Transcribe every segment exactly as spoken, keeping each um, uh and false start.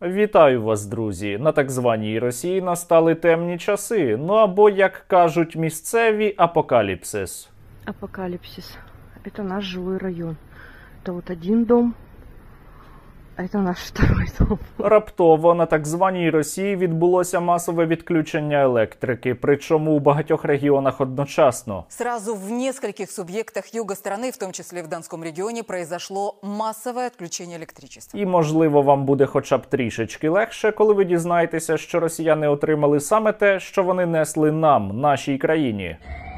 Вітаю вас, друзі! На так званій Росії настали темні часи, ну або, як кажуть місцеві, апокаліпсис. Апокалипсис. Это наш жилой район. Это вот один дом, а это наш второй дом. Раптово на так званій Росії відбулося масове відключення електрики, причому у багатьох регіонах одночасно. Сразу в нескольких субъектах юга страны, в том числе в Донском регионе, произошло массовое отключение электричества. І, можливо, вам буде хоча б трішечки легше, коли ви дізнаєтеся, що росіяни отримали саме те, що вони несли нам, нашій країні.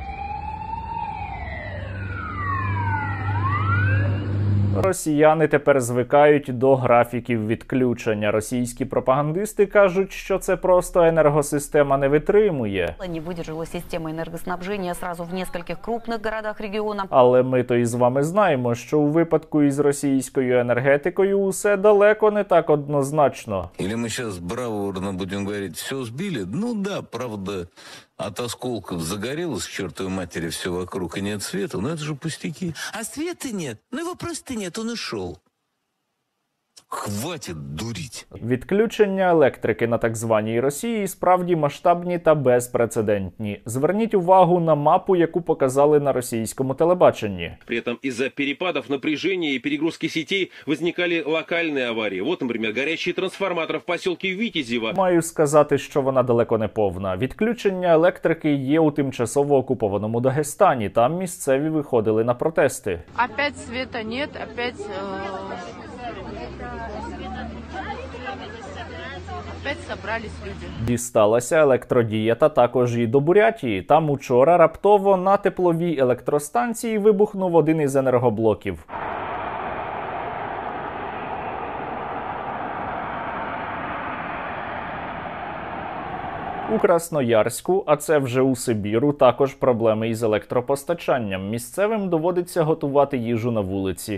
Росіяни тепер звикають до графіків відключення. Російські пропагандисти кажуть, що це просто енергосистема не витримує. Не видержала система енергоснабження сразу в нескольких крупних городах регіону. Але ми то із вами знаємо, що у випадку із російською енергетикою усе далеко не так однозначно. Или ми зараз бравурно будемо говорити, все збили? Ну да, правда, от осколков загорелось к чертовой матери все вокруг, и нет света, но это же пустяки. А света нет, ну его просто нет, он ушел. Хватит дурить. Відключення електрики на так званій Росії справді масштабні та безпрецедентні. Зверніть увагу на мапу, яку показали на російському телебаченні. При этом из-за перепадов напряжения и перегрузки сетей возникали локальные аварии. Вот, например, горящий трансформатор в поселке Витязево. Маю сказати, що вона далеко не повна. Відключення електрики є у тимчасово окупованому Дагестані. Там місцеві виходили на протести. Опять света нет, опять... Э... Опять собрались люди. Дісталася електродієта також і до Бурятії. Там учора раптово на тепловій електростанції вибухнув один із енергоблоків. У Красноярську, а це вже у Сибіру, також проблеми із електропостачанням. Місцевим доводиться готувати їжу на вулиці.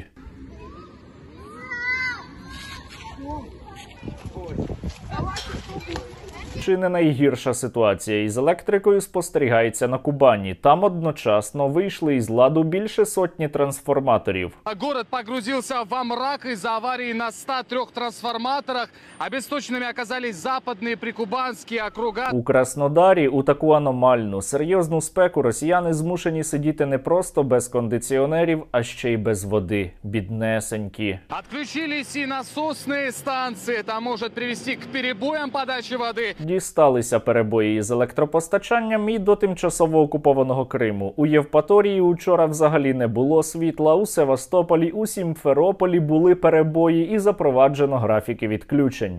Чи не найгірша ситуація із електрикою спостерігається на Кубані. Там одночасно вийшли із ладу більше сотні трансформаторів. Город погрузився в мрак із-за аварії на ста трьох трансформаторах. Обесточеними оказались западні прикубанські округа. У Краснодарі у таку аномальну, серйозну спеку росіяни змушені сидіти не просто без кондиціонерів, а ще й без води. Біднесенькі. Отключились і насосні станції. Це може привести к перебоям подачі води. Дісталися перебої із електропостачанням і до тимчасово окупованого Криму. У Євпаторії учора взагалі не було світла, у Севастополі, у Сімферополі були перебої і запроваджено графіки відключень.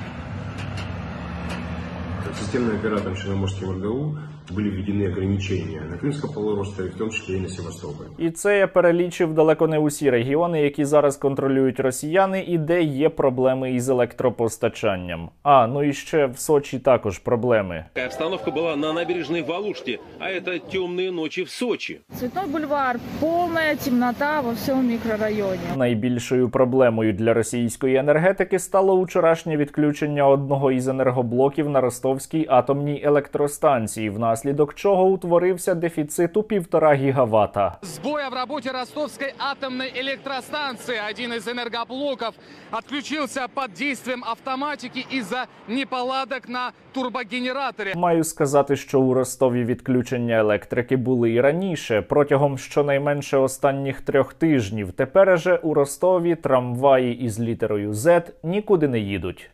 Системным оператором Черноморским РГУ были введены ограничения на Крымском полуострове, в том числе и на Севастополе. І це я перелічив далеко не усі регіони, які зараз контролюють росіяни і де є проблеми із електропостачанням. А, ну і ще в Сочі також проблеми. Обстановка була на набережной в Алуште, а это темные ночи в Сочи. Цветной бульвар, полная темнота во всем микрорайоне. Найбільшою проблемою для російської енергетики стало учорашнє відключення одного із енергоблоків на Ростовській атомній електростанції, внаслідок чого утворився дефіцит у півтора гігавата. Збої в роботі Ростовської атомної електростанції. Один із енергоблоків відключився під дійством автоматики із-за неполадок на турбогенераторі. Маю сказати, що у Ростові відключення електрики були і раніше, протягом щонайменше останніх трьох тижнів. Тепер же у Ростові трамваї із літерою «З» нікуди не їдуть.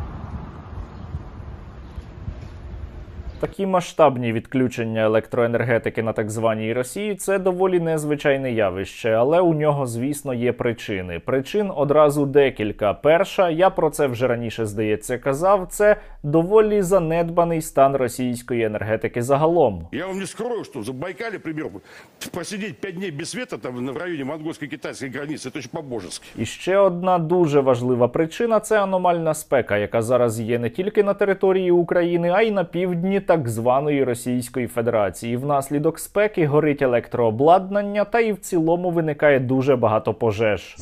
Такі масштабні відключення електроенергетики на так званій Росії – це доволі незвичайне явище, але у нього, звісно, є причини. Причин одразу декілька. Перша, я про це вже раніше, здається, казав, це доволі занедбаний стан російської енергетики загалом. Я вам не скрою, що в Забайкалі, приміру, посидіти п'ять днів без світу там в районі монгольсько-китайської границі – це ж по-божески. І ще одна дуже важлива причина – це аномальна спека, яка зараз є не тільки на території України, а й на півдні так званої Російської Федерації. Внаслідок спеки горить електрообладнання та і в цілому виникає дуже багато пожеж.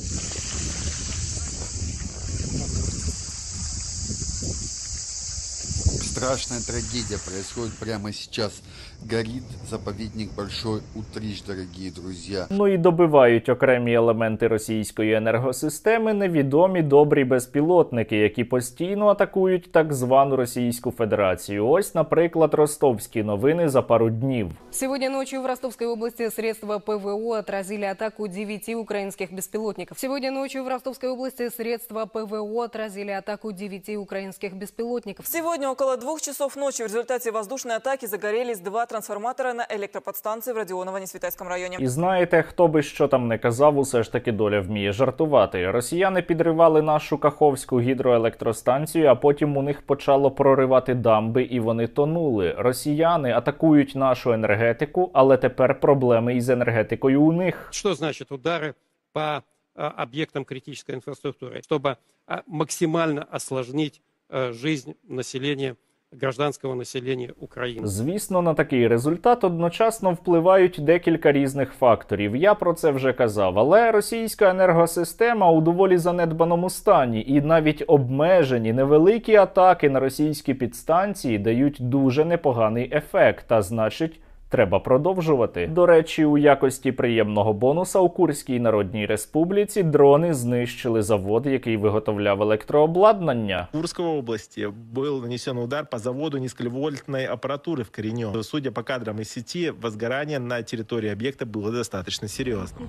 Страшная трагедия происходит прямо сейчас горит заповедник Большой Утрич, дорогие друзья. Ну і добивають окремі елементи російської енергосистеми невідомі добрі безпілотники, які постійно атакують так звану Російську Федерацію. Ось, наприклад, ростовські новини за пару днів. Сегодня ночью в Ростовской области средства ПВО отразили атаку девяти украинских беспилотников. Сегодня ночью в Ростовской области средства ПВО отразили атаку девяти украинских беспилотников. Сегодня около двух часов ночи в результате воздушной атаки загорелись два трансформатора на электроподстанции в Родионово-Несвітайському районі. І знаєте, хто би що там не казав, усе ж таки доля вміє жартувати. Росіяни підривали нашу Каховську гідроелектростанцію, а потім у них почало проривати дамби і вони тонули. Росіяни атакують нашу енергетику, але тепер проблеми із енергетикою у них. Що значить удари по а, об'єктам критичної інфраструктури? Щоб а, максимально осложнити а, життя населення, гражданського населення України. Звісно, на такий результат одночасно впливають декілька різних факторів. Я про це вже казав, але російська енергосистема у доволі занедбаному стані, і навіть обмежені невеликі атаки на російські підстанції дають дуже непоганий ефект, а значить, треба продовжувати. До речі, у якості приємного бонуса у Курській Народній Республіці дрони знищили завод, який виготовляв електрообладнання. В Курской области был нанесен удар по заводу низковольтной аппаратуры в Коренем. Судя по кадрам из сети, возгорание на территории объекта было достаточно серьезным.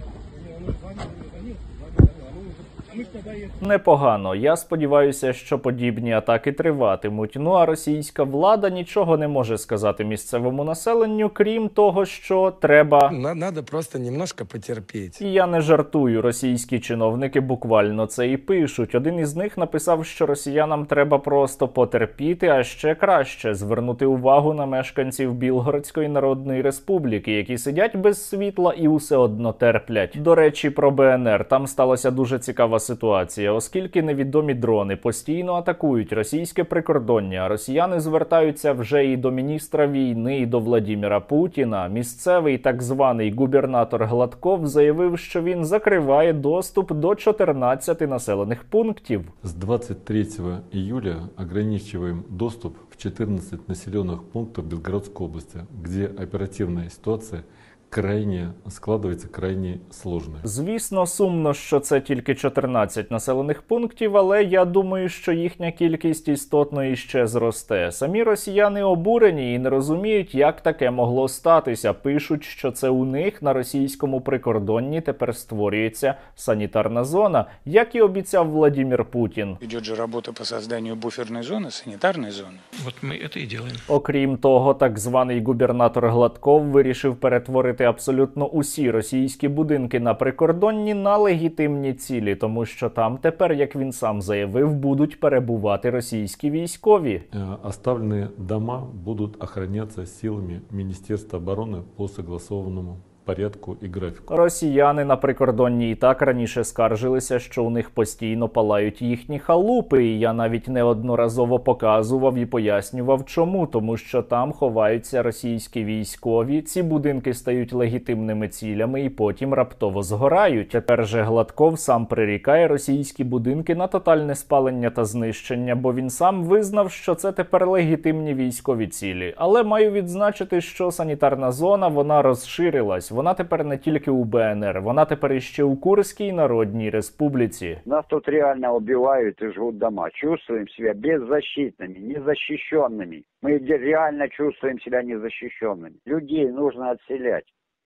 Непогано. Я сподіваюся, що подібні атаки триватимуть. Ну а російська влада нічого не може сказати місцевому населенню, крім того, що треба... Надо просто немножко потерпіти. І я не жартую. Російські чиновники буквально це і пишуть. Один із них написав, що росіянам треба просто потерпіти, а ще краще звернути увагу на мешканців Білгородської Народної Республіки, які сидять без світла і усе одно терплять. До речі, про Б Н Р. Там сталася дуже цікава ситуація, оскільки невідомі дрони постійно атакують російське прикордоння, а росіяни звертаються вже і до міністра війни, і до Владіміра Путіна. Місцевий так званий губернатор Гладков заявив, що він закриває доступ до чотирнадцяти населених пунктів. З двадцять третього июля ограничиваем доступ в чотирнадцять населених пунктів Белгородской области, де оперативна ситуація крайне складається крайне сложно. Звісно, сумно, що це тільки чотирнадцять населених пунктів, але я думаю, що їхня кількість істотно іще зросте. Самі росіяни обурені і не розуміють, як таке могло статися. Пишуть, що це у них на російському прикордонні тепер створюється санітарна зона, як і обіцяв Владимир Путін. Йде же робота по створенню буферної зони, санітарної зони. От ми це і робимо. Окрім того, так званий губернатор Гладков вирішив перетворити абсолютно усі російські будинки на прикордонні на легітимні цілі, тому що там тепер, як він сам заявив, будуть перебувати російські військові. Оставлені дома будуть охоронятися силами Міністерства оборони по согласованому порядку і графіку. Росіяни на прикордонні і так раніше скаржилися, що у них постійно палають їхні халупи, і я навіть неодноразово показував і пояснював чому, тому що там ховаються російські військові, ці будинки стають легітимними цілями і потім раптово згорають. Тепер же Гладков сам прирікає російські будинки на тотальне спалення та знищення, бо він сам визнав, що це тепер легітимні військові цілі. Але маю відзначити, що санітарна зона, вона розширилась. Вона тепер не тільки у Б Н Р, вона тепер іще у Курській Народній Республіці. Нас тут реально убивають і жгуть дома. Чувствуємо себе беззащитними, незащищенными. Мы реально чувствуем себя незащищенными. Людей нужно отселять.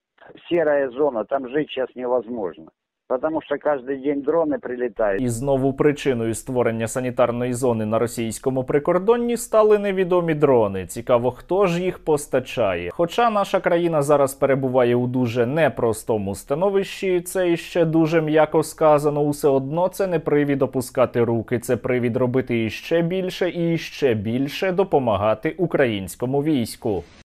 Серая зона, там жить сейчас невозможно. Потому що кожен день дрони прилітають. І знову причиною створення санітарної зони на російському прикордонні стали невідомі дрони. Цікаво, хто ж їх постачає. Хоча наша країна зараз перебуває у дуже непростому становищі, це іще дуже м'яко сказано, усе одно це не привід опускати руки, це привід робити іще більше і іще більше допомагати українському війську.